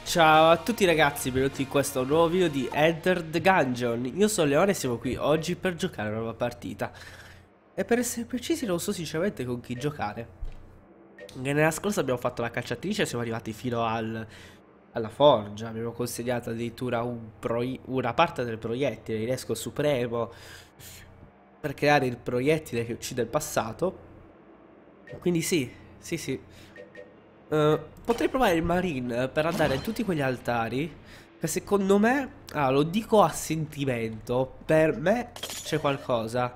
Ciao a tutti ragazzi, benvenuti in questo nuovo video di Enter the Gungeon. Io sono Leone e siamo qui oggi per giocare una nuova partita. E per essere precisi non so sinceramente con chi giocare. Nella scorsa abbiamo fatto la cacciatrice e siamo arrivati fino alla forgia. Abbiamo consegnato addirittura una parte del proiettile, l'inesco supremo, per creare il proiettile che uccide il passato. Quindi sì. Potrei provare il Marine per andare a tutti quegli altari. Che secondo me, lo dico a sentimento, per me c'è qualcosa.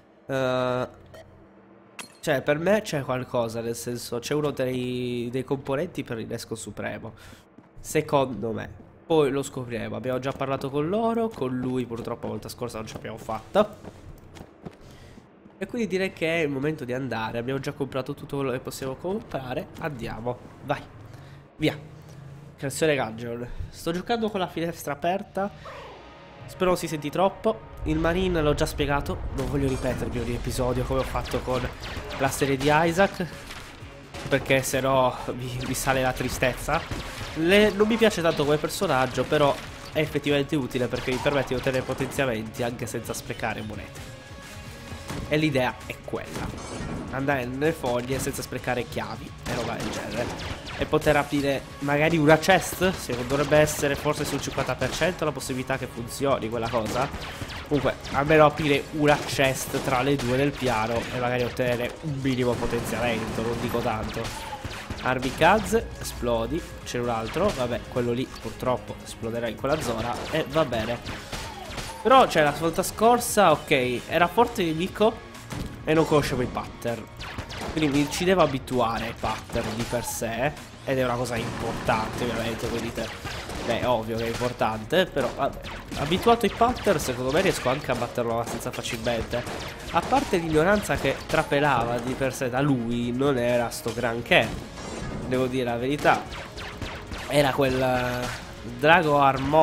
Cioè, per me c'è qualcosa, nel senso, c'è uno dei componenti per l'innesco supremo. Secondo me. Poi lo scopriremo. Abbiamo già parlato con loro, con lui purtroppo la volta scorsa non ce l'abbiamo fatta. E quindi direi che è il momento di andare. Abbiamo già comprato tutto quello che possiamo comprare. Andiamo, vai, via. Creazione Gungeon. Sto giocando con la finestra aperta. Spero non si senti troppo. Il Marine l'ho già spiegato. Non voglio ripetermi ogni episodio come ho fatto con la serie di Isaac, perché sennò mi sale la tristezza. Non mi piace tanto come personaggio, però è effettivamente utile perché mi permette di ottenere potenziamenti anche senza sprecare monete. E l'idea è quella: andare nelle foglie senza sprecare chiavi e roba del genere. E poter aprire magari una chest. Dovrebbe essere forse sul 50% la possibilità che funzioni quella cosa. Comunque almeno aprire una chest tra le due del piano e magari ottenere un minimo potenziamento. Non dico tanto. Armi Kaz, esplodi. C'è un altro, vabbè, quello lì purtroppo esploderà in quella zona. E va bene. Però, cioè, la volta scorsa, ok, era forte nemico e non conoscevo i pattern. Quindi mi ci devo abituare ai pattern di per sé. Ed è una cosa importante, ovviamente, voi dite. Beh, ovvio che è importante, però, vabbè, abituato ai pattern, secondo me riesco anche a batterlo abbastanza facilmente. A parte l'ignoranza che trapelava di per sé da lui, non era sto granché. Devo dire la verità. Era quel Drago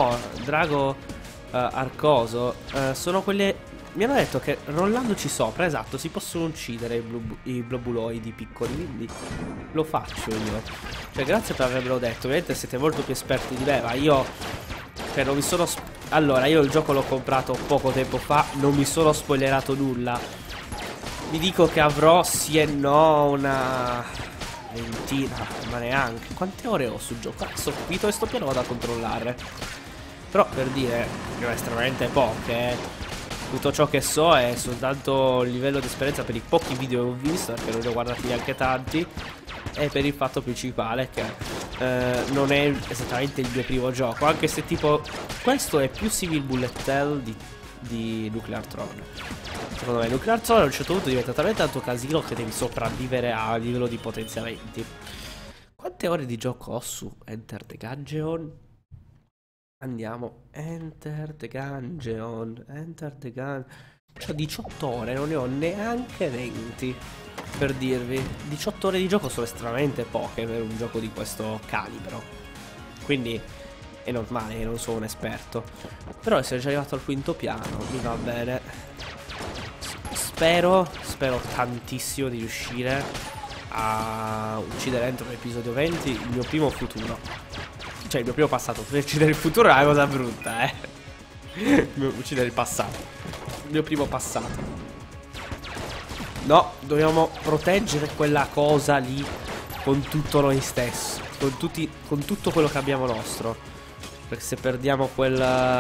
Arcoso. Sono quelle. Mi hanno detto che rollandoci sopra, esatto, si possono uccidere i blobuloidi piccoli. Quindi lo faccio io. Cioè, grazie per avermelo detto. Ovviamente siete molto più esperti di me, ma io, cioè, non mi sono. Allora, io il gioco l'ho comprato poco tempo fa. Non mi sono spoilerato nulla. Vi dico che avrò sì e no una ventina, ma neanche. Quante ore ho sul gioco? Cazzo, ho capito e sto piano vado a controllare. Però per dire che ho estremamente poche. Tutto ciò che so è soltanto il livello di esperienza per i pochi video che ho visto, perché non ne ho guardati neanche tanti. E per il fatto principale che non è esattamente il mio primo gioco. Anche se tipo questo è più simil bullet hell di Nuclear Throne. Secondo me Nuclear Throne a un certo punto diventa talmente tanto casino che devi sopravvivere a livello di potenziamenti. Quante ore di gioco ho su Enter the Gungeon? Andiamo. Enter the Gungeon. Enter the Gun. C'ho 18 ore, non ne ho neanche 20. Per dirvi, 18 ore di gioco sono estremamente poche per un gioco di questo calibro. Quindi è normale, non sono un esperto. Però essere già arrivato al quinto piano mi va bene. Spero tantissimo di riuscire a uccidere entro l'episodio 20 il mio primo futuro. Cioè il mio primo passato. Uccidere il futuro è una cosa brutta, uccidere il passato. Il mio primo passato. No, dobbiamo proteggere quella cosa lì con tutto noi stessi. Con tutto quello che abbiamo nostro. Perché se perdiamo quel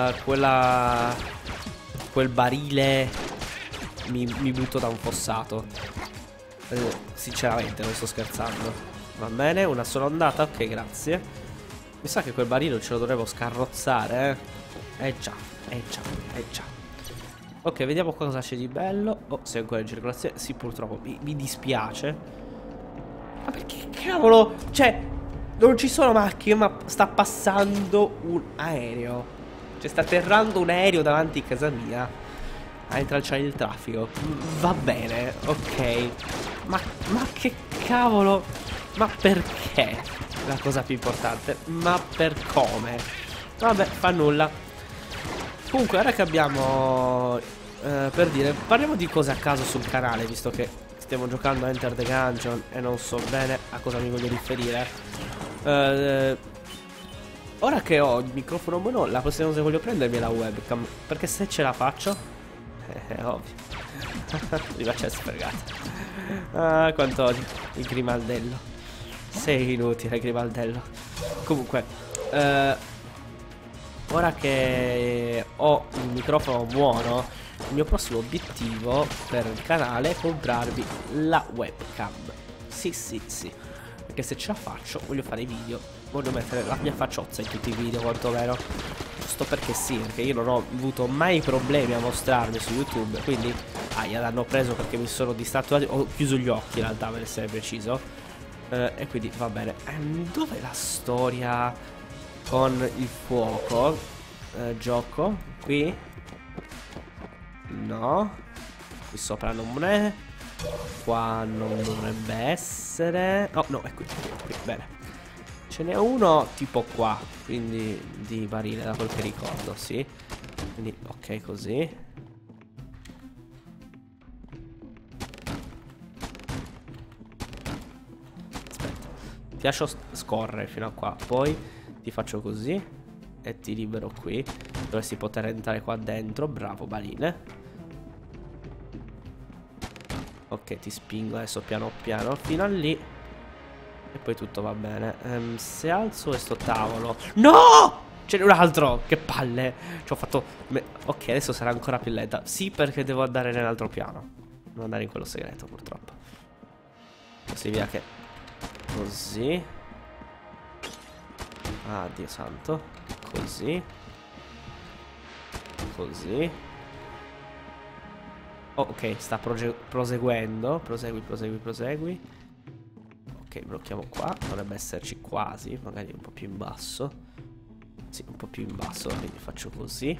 barile mi butto da un fossato. Sinceramente non sto scherzando. Va bene, una sola ondata, ok, grazie. Mi sa che quel barile ce lo dovevo scarrozzare, già. Ok, vediamo cosa c'è di bello. Oh, sei ancora in circolazione. Sì, purtroppo mi dispiace. Ma perché cavolo? Cioè, non ci sono macchine, ma sta passando un aereo. Cioè, sta atterrando un aereo davanti a casa mia a intralciare il traffico. Va bene, ok. Ma che cavolo? Ma perché? La cosa più importante. Ma per come? Vabbè, fa nulla. Comunque, ora che abbiamo per dire, parliamo di cose a caso sul canale, visto che stiamo giocando a Enter the Gungeon e non so bene a cosa mi voglio riferire. Ora che ho il microfono buono, la prossima cosa che voglio prendermi è la webcam. Perché se ce la faccio, è ovvio. Mi faccio sfregata. Ah, quanto odio il grimaldello. Sei inutile, grimaldello. Comunque, ora che ho il microfono buono, il mio prossimo obiettivo per il canale è comprarvi la webcam. Sì, sì, sì. Perché se ce la faccio, voglio fare i video. Voglio mettere la mia facciozza in tutti i video, quantomeno. Giusto perché sì, perché io non ho avuto mai problemi a mostrarmi su YouTube. Quindi, l'hanno preso perché mi sono distratto. Ho chiuso gli occhi in realtà, per essere preciso. E quindi va bene. Dov'è la storia con il fuoco? Gioco? Qui? No. Qui sopra non è. Qua non dovrebbe essere. Oh no, è qui, bene. Ce n'è uno tipo qua, quindi di barile, da quel che ricordo, sì. Quindi ok, così. Aspetta, ti lascio scorrere fino a qua. Poi ti faccio così e ti libero qui. Dovresti poter entrare qua dentro. Bravo, barile. Ok, ti spingo adesso piano piano fino a lì. E poi tutto va bene. Se alzo questo tavolo. No! Ce n'è un altro! Che palle! Ci ho fatto... Ok, adesso sarà ancora più lenta. Sì, perché devo andare nell'altro piano. Non andare in quello segreto, purtroppo. Così via che... Così. Ah, Dio santo. Così. Così. Oh, ok, sta proseguendo. Prosegui. Ok, blocchiamo qua. Dovrebbe esserci quasi. Magari un po' più in basso. Sì, un po' più in basso. Quindi faccio così.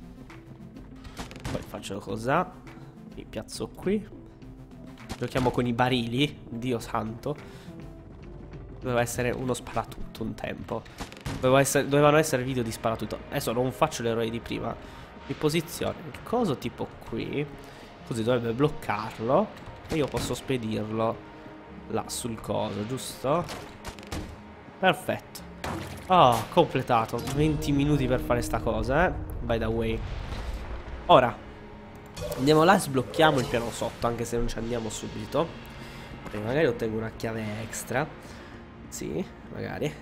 Poi faccio cos'ha. Mi piazzo qui. Giochiamo con i barili. Dio santo. Doveva essere uno sparatutto un tempo. Dovevano essere video di sparatutto. Adesso non faccio l'eroe di prima. Mi posiziono il coso tipo qui. Così dovrebbe bloccarlo. E io posso spedirlo là sul coso, giusto? Perfetto. Oh, completato. 20 minuti per fare sta cosa, by the way. Ora andiamo là e sblocchiamo il piano sotto, anche se non ci andiamo subito. Perché magari ottengo una chiave extra. Sì, magari.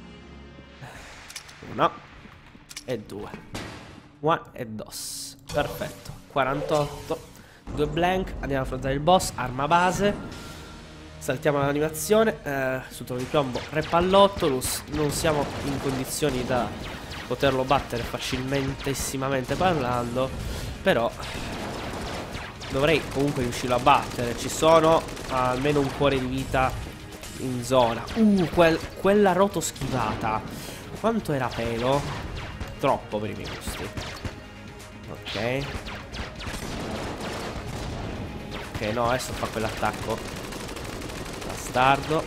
1 e 2. 1 e 2. Perfetto. 48. 2 blank. Andiamo a affrontare il boss. Arma base. Saltiamo l'animazione. Sul trono di piombo re Pallottolus. Non siamo in condizioni da poterlo battere facilissimamente parlando. Però dovrei comunque riuscirlo a battere. Ci sono almeno un cuore di vita in zona. Quella roto schivata. Quanto era pelo? Troppo per i miei gusti. Ok. Ok, no, adesso fa quell'attacco bastardo.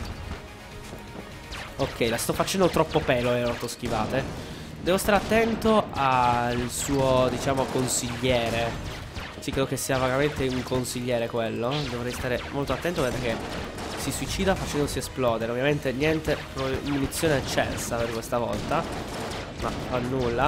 Ok, la sto facendo troppo pelo le roto schivate. Devo stare attento al suo, diciamo, consigliere. Sì, credo che sia vagamente un consigliere quello. Dovrei stare molto attento perché si suicida facendosi esplodere. Ovviamente niente munizione eccelsa per questa volta. Ma fa nulla.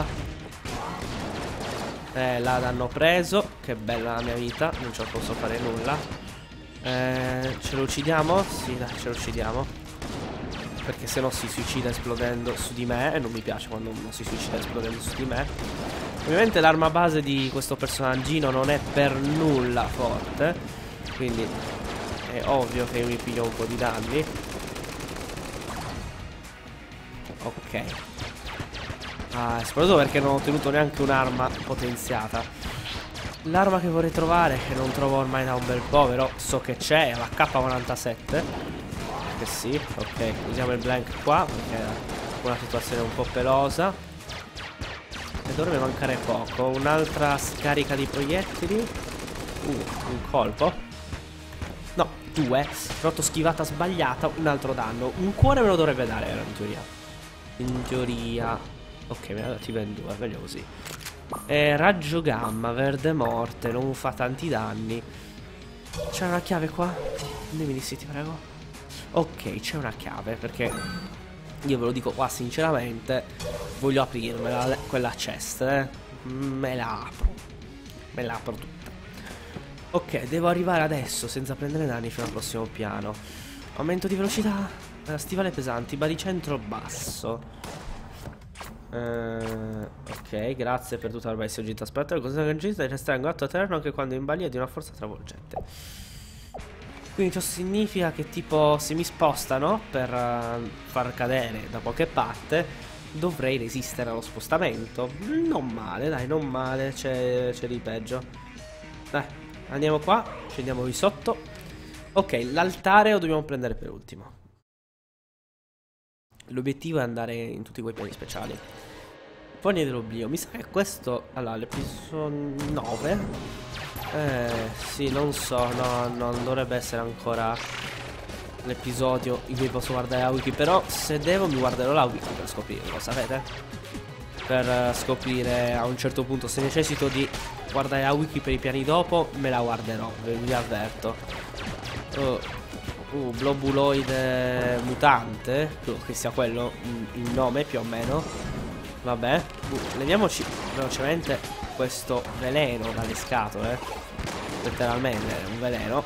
Là l'hanno preso. Che bella la mia vita. Non ce la posso fare nulla. Ce lo uccidiamo? Sì, dai, ce lo uccidiamo. Perché se no si suicida esplodendo su di me. E non mi piace quando uno si suicida esplodendo su di me. Ovviamente l'arma base di questo personaggino non è per nulla forte. Quindi è ovvio che io mi piglio un po' di danni. Ok. Ah, è esploso perché non ho ottenuto neanche un'arma potenziata. L'arma che vorrei trovare, che non trovo ormai da un bel po', però so che c'è, è la K47. Che sì, ok, usiamo il blank qua, perché è una situazione un po' pelosa. E dovrebbe mancare poco. Un'altra scarica di proiettili. Un colpo. No, 2. Rotto schivata sbagliata, un altro danno. Un cuore me lo dovrebbe dare, in teoria. In teoria. Ok, me ne ha dati ben 2, meglio così. Raggio gamma, verde morte, non fa tanti danni. C'è una chiave qua? Dimmi di sì, ti prego. Ok, c'è una chiave perché Io ve lo dico qua sinceramente, voglio aprirmela quella chest, me la apro. Me la apro tutta. Ok, devo arrivare adesso senza prendere danni fino al prossimo piano. Aumento di velocità, stivali pesanti, baricentro basso. Ok, grazie per tutta la bella oggetto. Aspetta, il consiglio regista di restare in gatto a terreno anche quando in balia di una forza travolgente. Quindi ciò significa che tipo se mi spostano per far cadere da qualche parte dovrei resistere allo spostamento. Non male, dai, non male, c'è di peggio. Dai, andiamo qua, scendiamo di sotto. Ok, l'altare lo dobbiamo prendere per ultimo. L'obiettivo è andare in tutti quei piani speciali. Foglie dell'oblio. Mi sa che questo... Allora, l'episodio 9. Sì, non so. No, non dovrebbe essere ancora l'episodio in cui posso guardare la wiki. Però se devo mi guarderò la wiki per scoprirlo, sapete? Per scoprire a un certo punto. Se necessito di guardare la wiki per i piani dopo, me la guarderò, vi avverto. Globuloide mutante. Credo che sia quello il nome più o meno. Vabbè, leviamoci velocemente questo veleno dalle scatole. Letteralmente è un veleno.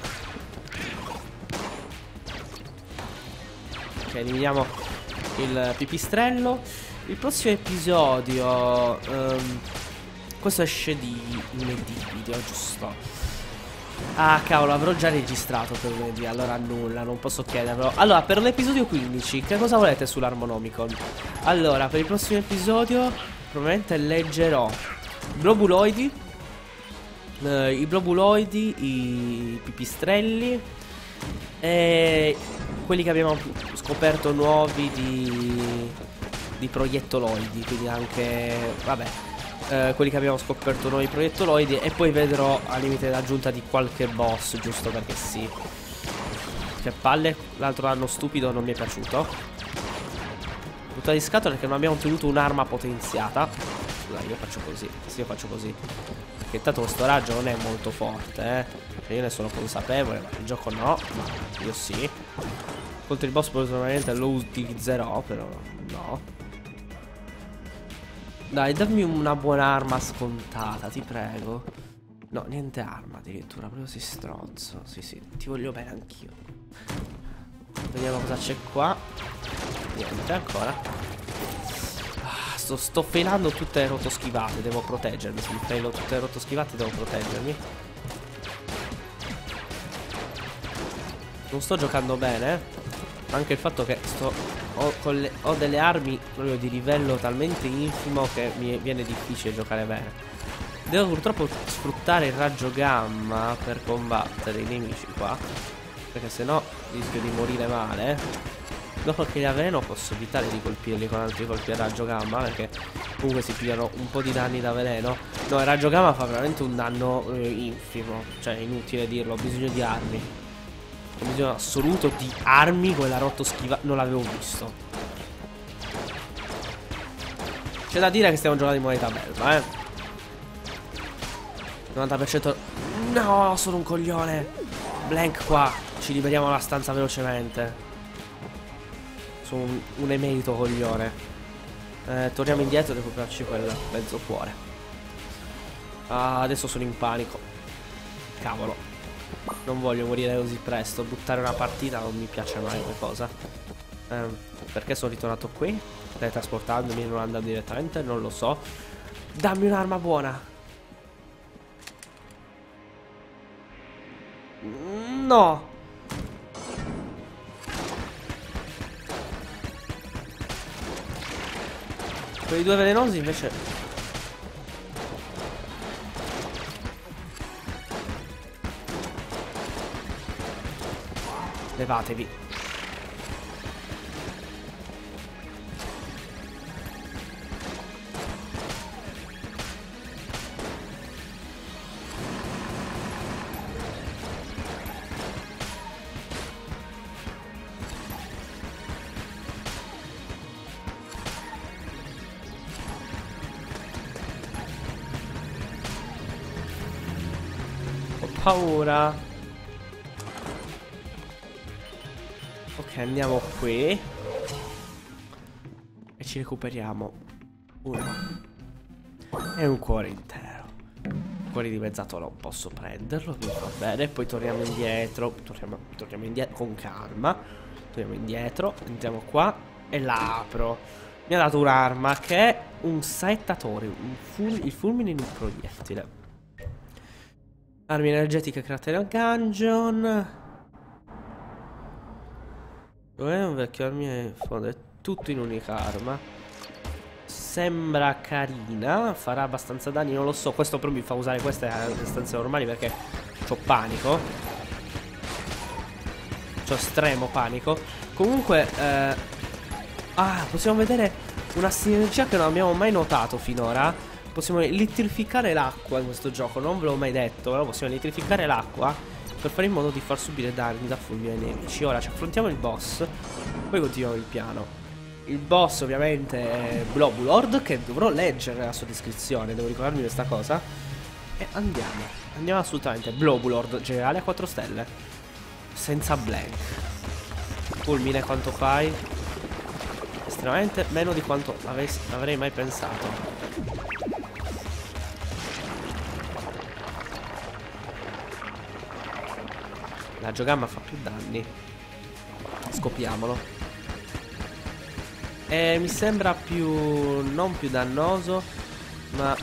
Ok, eliminiamo il pipistrello. Il prossimo episodio questo esce di lunedì video, giusto? Ah cavolo, avrò già registrato per lunedì. Allora nulla, non posso chiedervelo. Allora, per l'episodio 15 che cosa volete sull'Armonomicon? Allora, per il prossimo episodio probabilmente leggerò globuloidi, i globuloidi, i pipistrelli e quelli che abbiamo scoperto nuovi di proiettoloidi. Quindi anche, vabbè, quelli che abbiamo scoperto noi proiettoloidi. E poi vedrò al limite l'aggiunta di qualche boss, giusto perché sì. Che palle, l'altro anno stupido non mi è piaciuto. Butta di scatola perché non abbiamo ottenuto un'arma potenziata. Dai, io faccio così. Sì, io faccio così. Perché intanto questo raggio non è molto forte, Io ne sono consapevole, ma il gioco no. Ma io sì. Contro il boss probabilmente lo utilizzerò, però no. Dai, dammi una buona arma scontata, ti prego. No, niente arma addirittura, proprio sei stronzo. Sì, sì, ti voglio bene anch'io. Vediamo cosa c'è qua. Niente ancora. Sto failando tutte le rotoschivate. Devo proteggermi. Se mi failo tutte le rotoschivate devo proteggermi. Non sto giocando bene. Anche il fatto che ho delle armi proprio di livello talmente infimo che mi viene difficile giocare bene. Devo purtroppo sfruttare il raggio gamma per combattere i nemici qua, perché sennò rischio di morire male. Dopo che li avveno posso evitare di colpirli con altri colpi a raggio gamma, perché comunque si pigliano un po' di danni da veleno. No, il raggio gamma fa veramente un danno infimo. Cioè, inutile dirlo, ho bisogno di armi. Ho bisogno assoluto di armi. Quella rotoschiva non l'avevo visto. C'è da dire che stiamo giocando in modalità belva, 90%. No, sono un coglione. Blank qua. Ci liberiamo la stanza velocemente. Sono un emerito coglione. Torniamo indietro e recuperiamoci quel mezzo cuore. Adesso sono in panico. Cavolo. Non voglio morire così presto. Buttare una partita non mi piace mai come cosa. Perché sono ritornato qui? Teletrasportandomi e non andando direttamente? Non lo so. Dammi un'arma buona. No. Quei due velenosi invece... Levatevi. Ho paura. Ok, andiamo qui. ci recuperiamo uno e un cuore intero. Il cuore dimezzato non posso prenderlo, quindi va bene. Poi torniamo indietro. Torniamo indietro con calma. Torniamo indietro, entriamo qua e la apro. Mi ha dato un'arma che è un saettatore, il fulmine in un proiettile. Armi energetiche create nel dungeon. Un vecchio armi in fondo, è tutto in unica arma. Sembra carina, farà abbastanza danni, non lo so. Questo però mi fa usare queste a distanze normali perché c'ho panico. C'ho estremo panico. Comunque possiamo vedere una sinergia che non abbiamo mai notato finora. Possiamo elettrificare l'acqua in questo gioco. Non ve l'ho mai detto, però possiamo elettrificare l'acqua per fare in modo di far subire danni da fulmine ai nemici. Ora ci affrontiamo il boss, poi continuiamo il piano. Il boss ovviamente è Blobulord, che dovrò leggere la sua descrizione, devo ricordarmi questa cosa. E andiamo assolutamente. Blobulord, generale a 4 stelle, senza blank. Fulmine quanto fai? Estremamente meno di quanto avrei mai pensato. La Giogamma fa più danni. Scopiamolo. Mi sembra più... non più dannoso, ma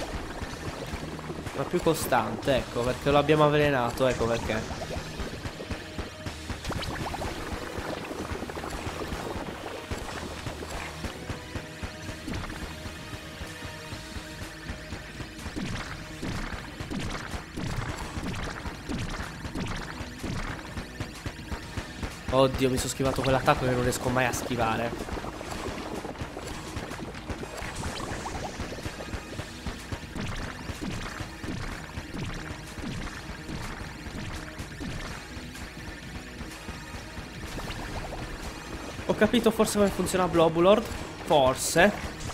più costante, ecco, perché lo abbiamo avvelenato, ecco perché. Oddio, mi sono schivato quell'attacco che non riesco mai a schivare. Ho capito forse come funziona Blobulord. Forse.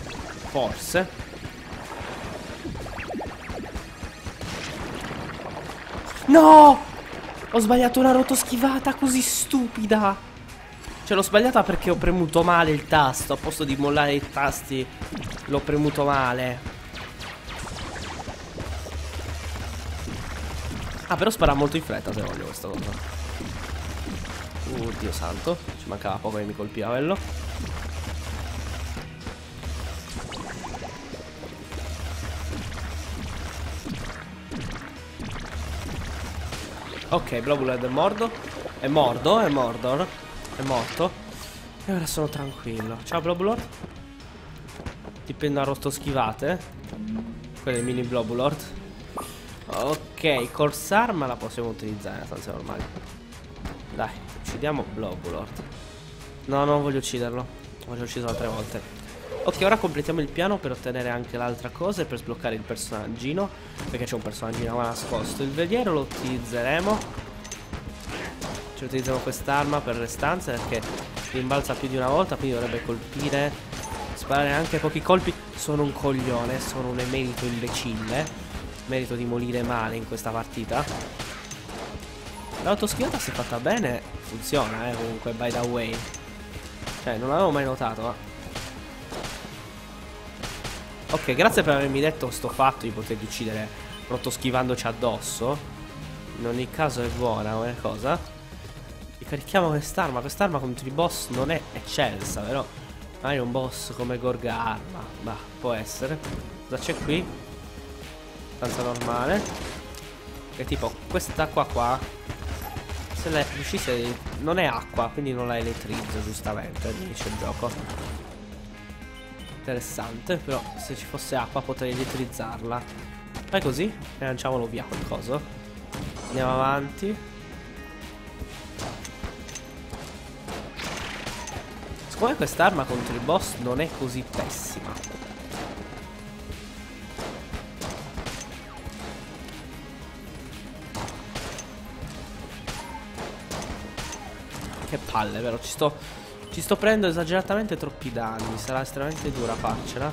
No! Ho sbagliato una rotoschivata così stupida. Cioè l'ho sbagliata perché ho premuto male il tasto. A posto di mollare i tasti l'ho premuto male. Ah, però spara molto in fretta se voglio questa cosa. Dio santo, ci mancava poco che mi colpiva quello. Ok, Blobulord è morto. È Mordor. È morto. E ora sono tranquillo. Ciao Blobulord. Ti prendo a rotoschivate. Quelle mini Blobulord. Ok, Corsarma la possiamo utilizzare nella stanza normale. Dai, uccidiamo Blobulord. No, non voglio ucciderlo. Voglio ucciderlo altre volte. Ok, ora completiamo il piano per ottenere anche l'altra cosa e per sbloccare il personaggino, perché c'è un personaggino nascosto. Il veliero lo utilizzeremo. Ci utilizziamo quest'arma per le stanze perché rimbalza più di una volta, quindi dovrebbe colpire, sparare anche pochi colpi. Sono un coglione, sono un emerito imbecille. Merito di morire male in questa partita. L'autoschivata si è fatta bene. Funziona, comunque, by the way. Cioè, non l'avevo mai notato, ma... Ok, grazie per avermi detto sto fatto di poterli uccidere rotoschivandoci addosso. In ogni caso è buona come cosa. Ricarichiamo quest'arma. Quest'arma contro i boss non è eccelsa, però magari un boss come Gorgarma, ma può essere. Cosa c'è qui? Stanza normale. Che tipo quest'acqua qua, se la riuscisse, non è acqua, quindi non la elettrizzo, giustamente, dice il gioco. Interessante, però se ci fosse acqua potrei elettrizzarla. Fai così e lanciamolo via quel coso. Andiamo avanti. Siccome quest'arma contro il boss non è così pessima. Che palle, vero? Ci sto prendendo esageratamente troppi danni. Sarà estremamente dura farcela.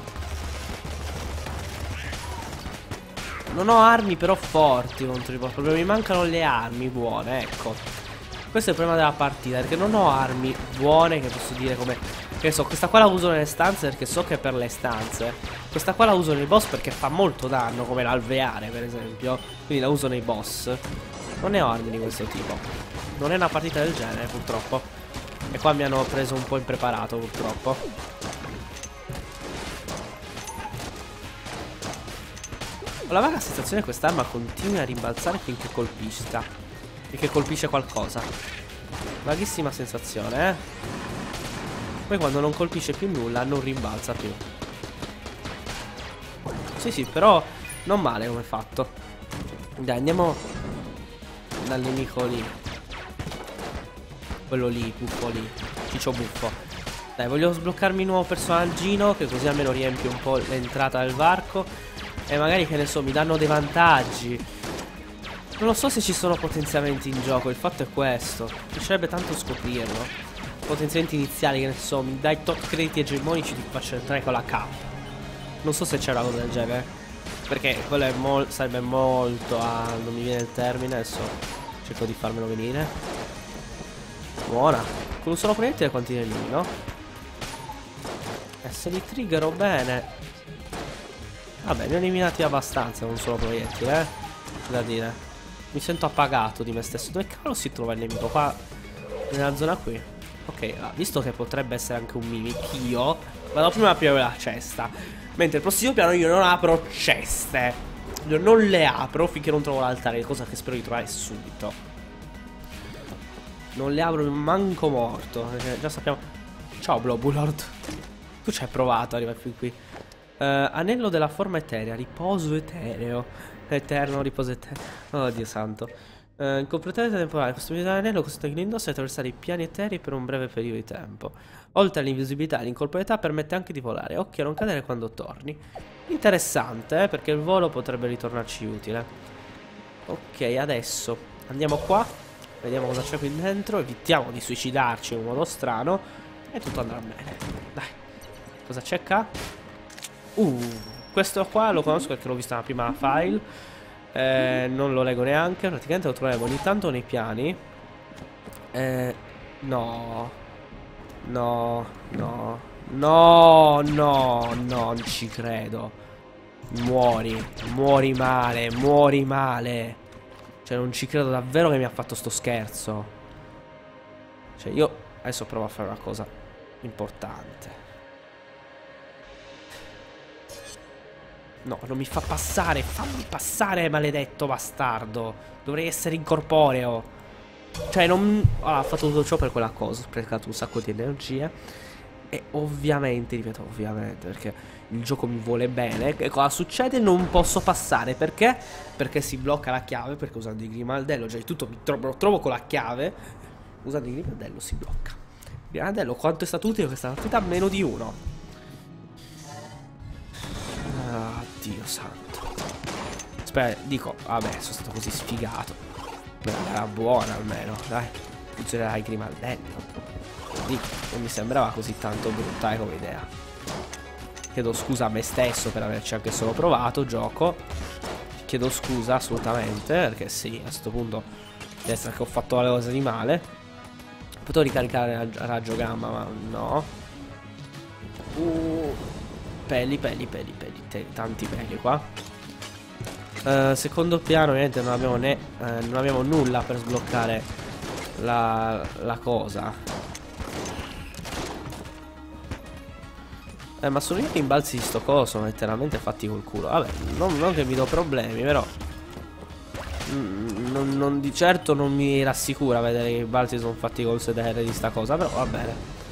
Non ho armi però forti contro i boss. Proprio mi mancano le armi buone, ecco. Questo è il problema della partita, perché non ho armi buone che posso dire come Che so, questa qua la uso nelle stanze perché so che è per le stanze. Questa qua la uso nei boss perché fa molto danno, come l'alveare per esempio. Quindi la uso nei boss. Non ne ho armi di questo tipo. Non è una partita del genere purtroppo. E qua mi hanno preso un po' impreparato purtroppo. Ho la vaga sensazione che quest'arma continui a rimbalzare finché colpisca. Finché colpisce qualcosa. Vaghissima sensazione, Poi quando non colpisce più nulla non rimbalza più. Sì sì, però non male come fatto. Dai, andiamo dal nemico lì. Quello lì, buffo lì. Ciccio buffo. Dai, voglio sbloccarmi un nuovo personaggino, che così almeno riempie un po' l'entrata del varco. E magari, che ne so, mi danno dei vantaggi. Non lo so se ci sono potenziamenti in gioco, il fatto è questo. Mi piacerebbe tanto scoprirlo. Potenziamenti iniziali, che ne so, mi dai tot crediti egemonici, ti faccio entrare con la K. Non so se c'è una cosa del genere, perché quello è sarebbe molto non mi viene il termine. Adesso cerco di farmelo venire. Buona. Con un solo proiettile quanti ne elimino? Se li triggero bene. Vabbè, ne ho eliminati abbastanza con un solo proiettile, da dire. Mi sento appagato di me stesso. Dove cavolo si trova il nemico? Qua, nella zona qui. Ok, visto che potrebbe essere anche un mimic, io vado prima a aprire la cesta. Mentre il prossimo piano io non apro ceste. Io non le apro finché non trovo l'altare, cosa che spero di trovare subito. Non le apro manco morto, perché già sappiamo. Ciao Blobulord. Tu ci hai provato ad arrivare fin qui. Anello della forma eterea, riposo etereo. Eterno, riposo etereo. Oh Dio santo. Incompletamente temporale, questo anello consente che indossa di attraversare i piani eterei per un breve periodo di tempo. Oltre all'invisibilità, l'incorporeità permette anche di volare. Occhio a non cadere quando torni. Interessante, perché il volo potrebbe ritornarci utile. Ok, adesso andiamo qua. Vediamo cosa c'è qui dentro. Evitiamo di suicidarci in un modo strano. E tutto andrà bene. Dai. Cosa c'è qua? Questo qua lo conosco perché l'ho visto nella prima file. Non lo leggo neanche. Praticamente lo troviamo ogni tanto nei piani. No. No. No. No. No. Non ci credo. Muori. Muori male. Muori male. Cioè non ci credo davvero che mi ha fatto sto scherzo. Cioè io adesso provo a fare una cosa importante. No, non mi fa passare. Fammi passare, maledetto bastardo. Dovrei essere incorporeo. Cioè non... ha fatto tutto ciò per quella cosa. Ho sprecato un sacco di energie. E ovviamente, ripeto ovviamente, perché il gioco mi vuole bene. E cosa succede? Non posso passare. Perché? Perché si blocca la chiave. Perché usando il grimaldello, già di tutto lo trovo con la chiave. Usando il grimaldello si blocca. Il grimaldello quanto è stato utile questa partita? Meno di 1. Dio santo. Aspetta, dico, vabbè, sono stato così sfigato. Beh, era buona almeno, dai. Funzionerà il grimaldello. Dico, non mi sembrava così tanto brutta come idea. Chiedo scusa a me stesso per averci anche solo provato, gioco. Chiedo scusa assolutamente, perché sì, a questo punto deve essere che ho fatto le cose di male. Potevo ricaricare il raggio gamma, ma no. Pelli, tanti pelli qua. Secondo piano ovviamente non abbiamo nulla per sbloccare la cosa. Ma sono io che imbalzi di sto coso, letteralmente fatti col culo. Vabbè, non che mi do problemi, però non di certo non mi rassicura vedere che i balzi sono fatti col sedere di sta cosa, però va bene.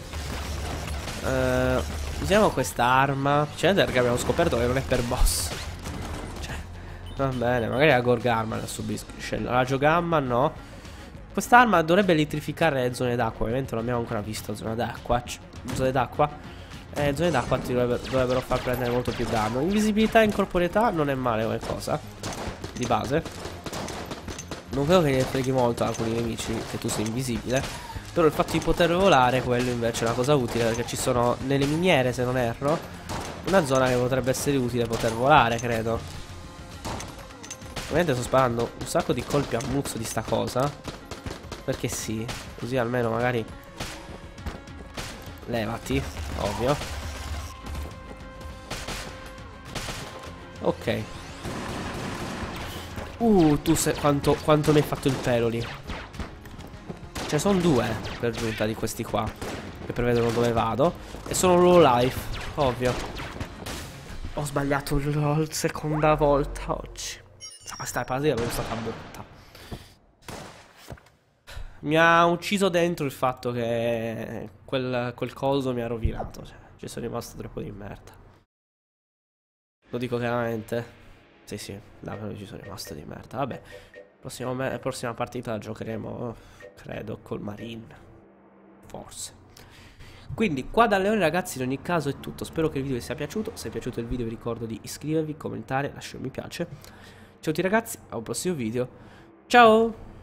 Usiamo questa arma. C'è perché abbiamo scoperto che non è per boss. Cioè, va bene, magari la Gorgarma la subisce. La raggio gamma no. Quest'arma dovrebbe elettrificare le zone d'acqua. Ovviamente non abbiamo ancora visto zone d'acqua. Zone d'acqua. Zone d'acqua ti dovrebbero far prendere molto più danno. Invisibilità e incorporeità non è male come cosa. Di base. Non credo che ne freghi molto a alcuni nemici che tu sei invisibile. Però il fatto di poter volare, quello invece è una cosa utile, perché ci sono nelle miniere, se non erro, una zona che potrebbe essere utile poter volare, credo. Ovviamente sto sparando un sacco di colpi a muzzo di sta cosa, perché sì, così almeno magari Levati, ovvio. Ok. Tu sei... Quanto mi hai fatto il pelo lì? Ce sono due per giunta di questi qua che prevedono dove vado. E sono low life, ovvio. Ho sbagliato la seconda volta oggi. Questa partita è stata brutta. Mi ha ucciso dentro il fatto che quel coso mi ha rovinato. Cioè, ci sono rimasto troppo di merda. Lo dico chiaramente. Sì, sì, davvero ci sono rimasto di merda. Vabbè, prossima partita la giocheremo, credo, col Marine. Forse. Quindi qua da Leone ragazzi in ogni caso è tutto. Spero che il video vi sia piaciuto. Se è piaciuto il video vi ricordo di iscrivervi, commentare, lasciare un mi piace. Ciao a tutti ragazzi, a un prossimo video. Ciao!